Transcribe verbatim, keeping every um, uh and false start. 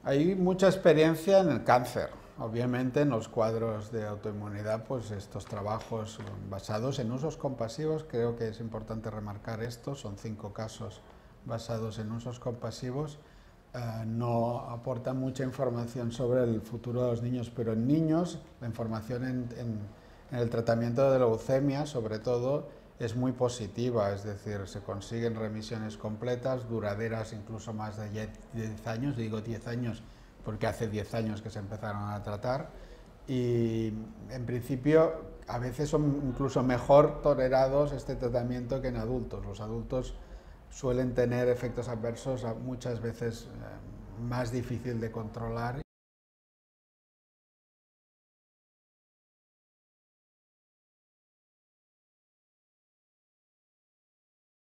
Hay mucha experiencia en el cáncer. Obviamente en los cuadros de autoinmunidad, pues estos trabajos basados en usos compasivos, creo que es importante remarcar esto, son cinco casos basados en usos compasivos, eh, no aportan mucha información sobre el futuro de los niños, pero en niños la información en, en, en el tratamiento de leucemia, sobre todo, es muy positiva, es decir, se consiguen remisiones completas, duraderas incluso más de diez años, digo diez años porque hace diez años que se empezaron a tratar, y en principio a veces son incluso mejor tolerados este tratamiento que en adultos. Los adultos suelen tener efectos adversos muchas veces eh, más difícil de controlar